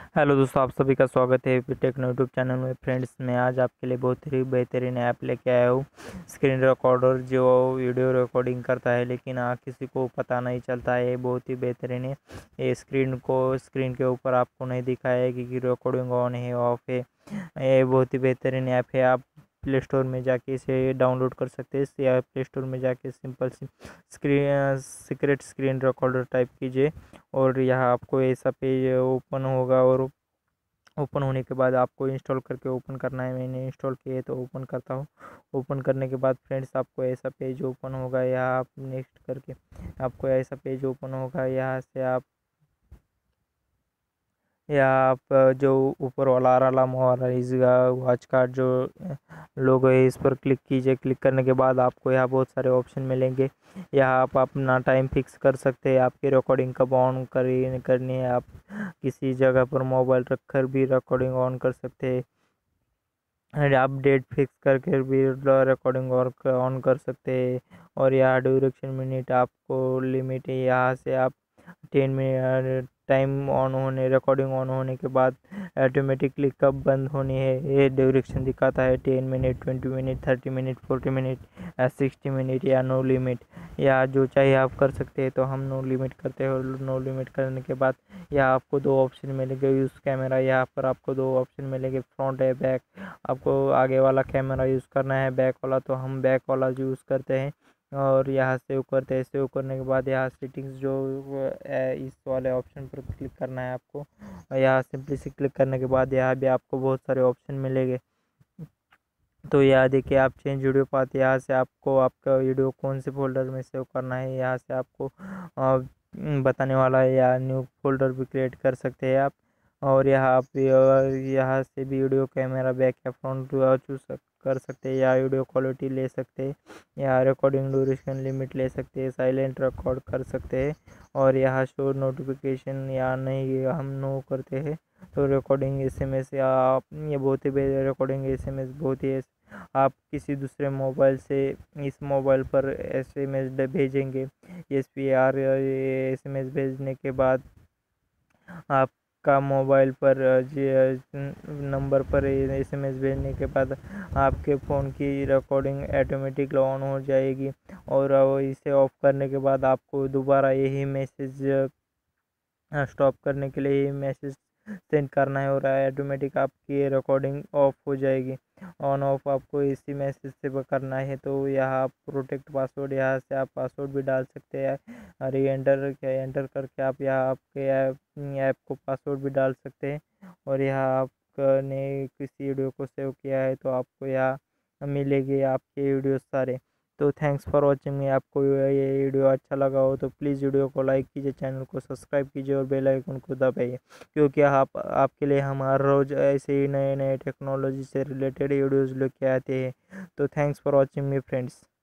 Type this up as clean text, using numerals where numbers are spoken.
Hello दोस्तों, आप सभी का स्वागत है टेक्नो यूट्यूब चैनल में। फ्रेंड्स, मैं आज आपके लिए बहुत ही बेहतरीन ऐप लेके आया हूँ। स्क्रीन रिकॉर्डर जो वीडियो रिकॉर्डिंग करता है, लेकिन किसी को पता नहीं चलता है। ये बहुत ही बेहतरीन है। ये स्क्रीन के ऊपर आपको नहीं दिखाएगी कि रिकॉर्डिंग ऑन है ऑफ है। ये बहुत ही बेहतरीन ऐप है। आप प्ले स्टोर में जाके इसे डाउनलोड कर सकते हैं। या प्ले स्टोर में जाके सिंपल सी सीक्रेट स्क्रीन रिकॉर्डर टाइप कीजिए और यहाँ आपको ऐसा पेज ओपन होगा। और ओपन होने के बाद आपको इंस्टॉल करके ओपन करना है। मैंने इंस्टॉल किए तो ओपन करता हूँ। ओपन करने के बाद फ्रेंड्स, आपको ऐसा पेज ओपन होगा। यहाँ आप नेक्स्ट करके आपको ऐसा पेज ओपन होगा। यहाँ से आप या आप जो ऊपर वाला अलार्म वाला इसका वॉच का जो लोगो है, इस पर क्लिक कीजिए। क्लिक करने के बाद आपको यहाँ बहुत सारे ऑप्शन मिलेंगे। यहाँ आप अपना टाइम फिक्स कर सकते हैं। आपकी रिकॉर्डिंग कब ऑन करनी है। आप किसी जगह पर मोबाइल रखकर भी रिकॉर्डिंग ऑन कर सकते हैं। और आप डेट फिक्स करके भी रिकॉर्डिंग और ऑन कर सकते हैं। और यहाँ ड्यूरेशन मिनट आपको लिमिट है। यहाँ से आप 10 मिनट टाइम ऑन होने रिकॉर्डिंग ऑन होने के बाद ऑटोमेटिकली कब बंद होनी है ये ड्यूरेशन दिखाता है। 10 minute, 20 minute, 30 minute, 40 minute, 60 minute या नो लिमिट। या जो चाहिए आप कर सकते हैं। तो हम नो लिमिट करते हैं। और नो लिमिट करने के बाद यहाँ आपको दो ऑप्शन मिलेंगे। यूज़ कैमरा, यहाँ पर आपको दो ऑप्शन मिलेंगे, फ्रंट है बैक। आपको आगे वाला कैमरा यूज़ करना है, बैक वाला तो हम बैक वाला यूज़ करते हैं। और यहाँ सेव करते हैं। सेव करने के बाद यहाँ सेटिंग्स जो इस वाले ऑप्शन पर क्लिक करना है आपको। यहाँ सिंपली से क्लिक करने के बाद यहाँ भी आपको बहुत सारे ऑप्शन मिलेंगे। तो यहाँ देखिए, आप चेंज वीडियो पाथ, यहाँ से आपको आपका वीडियो कौन से फोल्डर में सेव करना है यहाँ से आपको बताने वाला है। या न्यू फोल्डर भी क्रिएट कर सकते हैं आप। और यहाँ आप यहाँ से भी वीडियो कैमरा बैक या फ्रंट चूज कर सकते हैं। या वीडियो क्वालिटी ले सकते हैं। या रिकॉर्डिंग ड्यूरेशन लिमिट ले सकते हैं। साइलेंट रिकॉर्ड कर सकते हैं। और यहाँ शो नोटिफिकेशन या नहीं हम नो करते हैं। तो रिकॉर्डिंग एसएमएस या आप ये बहुत ही रिकॉर्डिंग एसएमएस बहुत ही आप किसी दूसरे मोबाइल से इस मोबाइल पर एसएमएस भेजेंगे। एसपीआर एसएमएस भेजने के बाद आपका मोबाइल पर नंबर पर एसएमएस भेजने के बाद आपके फ़ोन की रिकॉर्डिंग ऑटोमेटिक ऑन हो जाएगी। और इसे ऑफ करने के बाद आपको दोबारा यही मैसेज स्टॉप करने के लिए ये मैसेज सेंड करना है। और ऑटोमेटिक आपकी रिकॉर्डिंग ऑफ हो जाएगी। ऑन ऑफ आपको इसी मैसेज से करना है। तो यहाँ आप प्रोटेक्ट पासवर्ड, यहाँ से आप पासवर्ड भी डाल सकते हैं। और ये एंटर करके आप यहाँ आपके ऐप को पासवर्ड भी डाल सकते हैं। और यहाँ आपने किसी वीडियो को सेव किया है तो आपको यहाँ मिलेगी आपके वीडियो सारे। तो थैंक्स फॉर वॉचिंग। में आपको ये वीडियो अच्छा लगा हो तो प्लीज़ वीडियो को लाइक कीजिए, चैनल को सब्सक्राइब कीजिए और बेल आइकन को दबाइए। क्योंकि आप आपके लिए हम हर रोज़ ऐसे ही नए नए टेक्नोलॉजी से रिलेटेड वीडियोज़ लेके आते हैं। तो thanks for watching me friends.